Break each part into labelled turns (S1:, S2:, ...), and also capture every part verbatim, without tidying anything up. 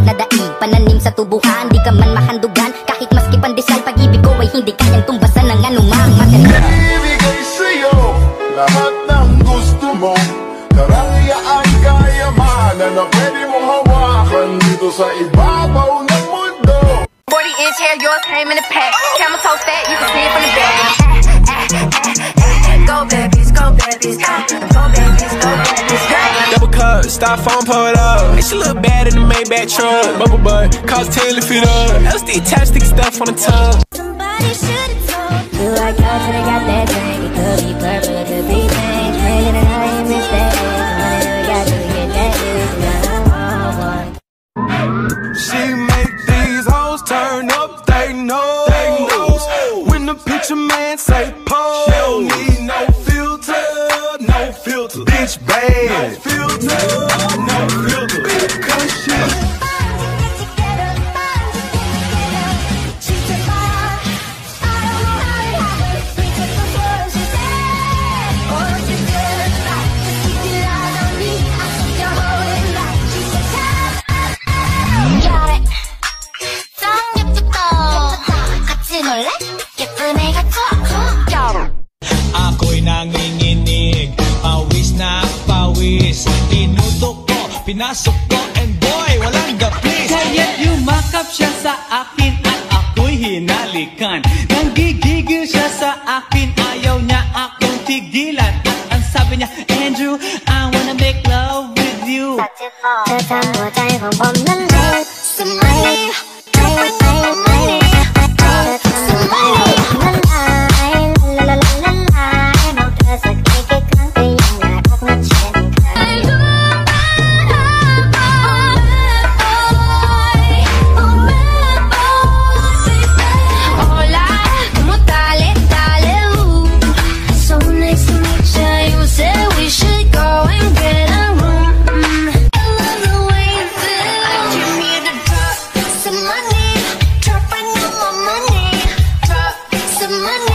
S1: nadaig, pananim sa tubuhan, di ka man mahandugan. Kahit maski pandesal, pag-ibig ko ay hindi kayang tumbasan ng anumang maganda.
S2: Ibigay sa'yo lahat ng gusto mo, karangyaan, kayamanan na pwede mong hawakan dito sa ibabaw ng mundo.
S3: forty inch hair, yours came in a pack. Camel toe fat, you can see it from the back. Go babies, go babies, go babies, go babies.
S4: Double cup, styrofoam, pour it up. Makes you look bad in the Maybach truck. Bubble butt, cost ten to fit up. L S D attached, sticky stuff on the tongue.
S1: Somebody should've told you I got you, I got that drink. It could be purple, it could be pink. Drinking and I ain't missed that. Money got you, get that is one.
S4: She make these hoes turn up, they know. They know. When the picture man say pose, she don't need no filter, no filter. Bitch bad, no filter, no filter. Because she
S5: ako'y nanginginig, pawis na pawis. Tinutok ko, pinasok ko, and boy, walang gapis.
S6: Kaya't yumakap siya sa akin at ako'y hinalikan. Nanggigigil siya sa akin, ayaw niya akong tigilan. At ang sabi niya, Andrew, I wanna make love with you.
S1: เธอทำหัวใจของผมละลายสมัยไม่ไม่ไม่ไม่เธอทำสมัยละลายละละละละลายมองเธอสักกี่กี่ครั้งก็ยังน่ารักเหมือนเช่นเคย
S3: Hola, ¿cómo dale, dale, ooh. So nice to meet you. You said we should go and get a room. I love the way you feel. I just need to drop some money, dropping all my money, drop some money.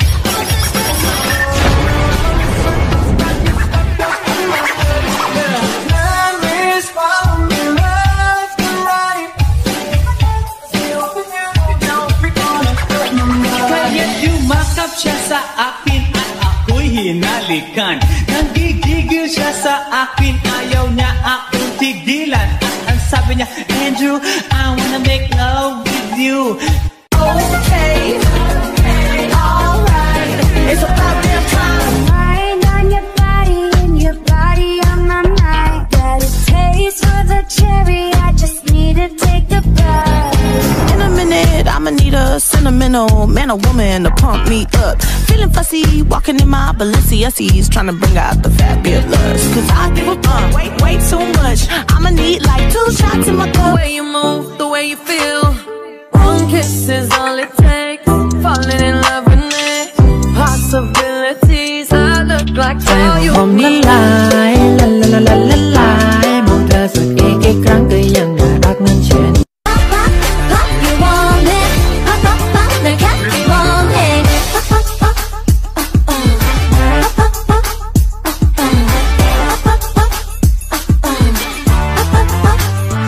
S6: Kaya't yumakap siya sa akin at ako'y hinalikan. Nanggigigil siya sa akin, ayaw niya akong tigilan. At ang sabi niya, Andrew, I wanna make love with you.
S3: Okay, alright, it's about that time.
S1: Mind on your body and your body on my mind. Got a taste for the cherry, I just need to take a bite.
S7: In a minute, I'ma need a sentimental man or woman to pump me up. Feeling fussy, walking in my Balenciennes, trying to bring out the fabulous. Cause I give a fuck, way, way too much. I'ma need like two shots in my cup.
S8: The way you move, the way you feel. One kiss is all it takes. Falling in love with me. Possibilities, I look like all you need.
S7: ละลายละละละละละลายมองเธอสักอีกกี่ครั้งก็ยังน่ารักเหมือนเช่น
S1: You want it, pop, pop, pop, 내 곁에 want it. Pop, pop, pop, oh, oh. Pop, pop, pop, oh, oh. Pop, pop, pop, oh, oh. Pop, pop, pop.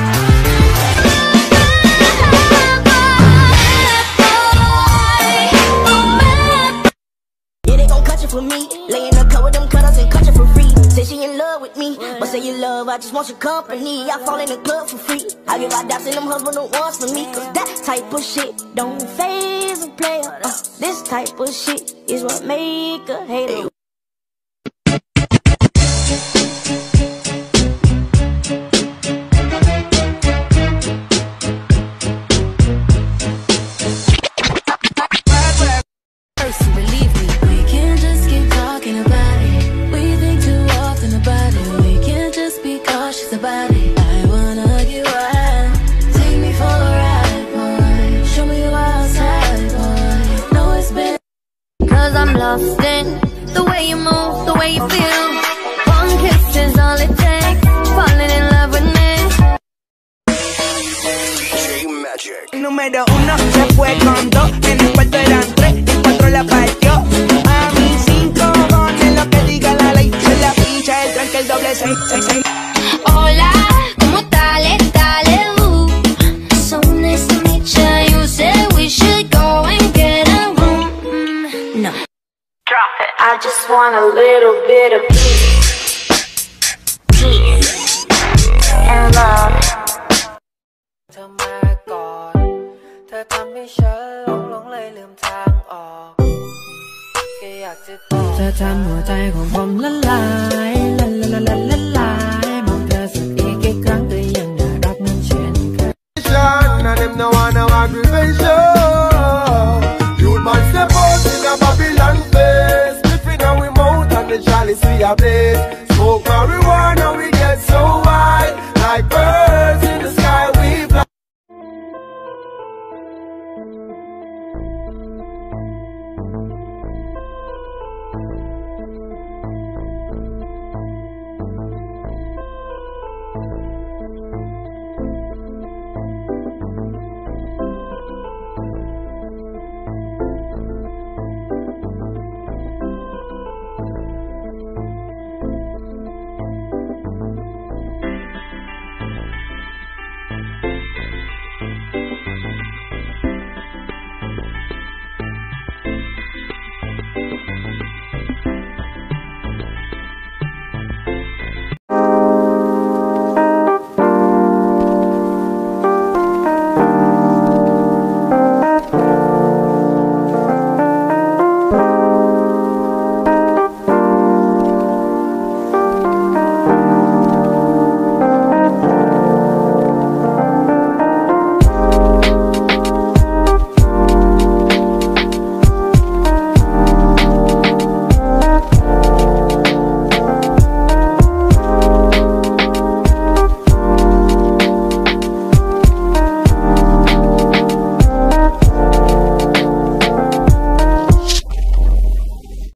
S9: Yeah, they gon' cut you for me. Lay in the cut with them cutters and cut you for free. Say she in love with me, but say you love, I just want your company. I fall in the club for free. I give out daps and them husband don't want for me. Cause that type of shit don't phase a player. Uh, this type of shit is what make a hater.
S8: Believe me, we can't just keep talking about it. We think too often about it. We can't just be cautious about it. I wanna get wild. Take me for a ride, boy. Show me your outside, boy. Know it's been. Cause I'm lost in the way you move, the way you feel. One kiss is all it takes. Falling in love with me.
S10: Número uno se fue con dos, en el cuarto eran tres, en cuatro la partió. A mí cinco cojones lo que diga la ley, se la picha, el tranque, el doble seis, seis, seis.
S3: Hola, ¿cómo dale, dale, ooh.
S1: just want a little bit of peace, peace and love.
S11: เธอมาก่อนเธอทำให้ฉันหลงหลงเลยลืมทางออกแค่อยากจะบอกเธอทำหัวใจของผมละลายละละละละละลายมองเธอสักอีกกี่ครั้งก็ยังน่ารักเหมือนเช่นเคย
S2: And them no want no aggravation. You man step out in a Babylon face. Spliffing our mouth and the chalice we a blaze.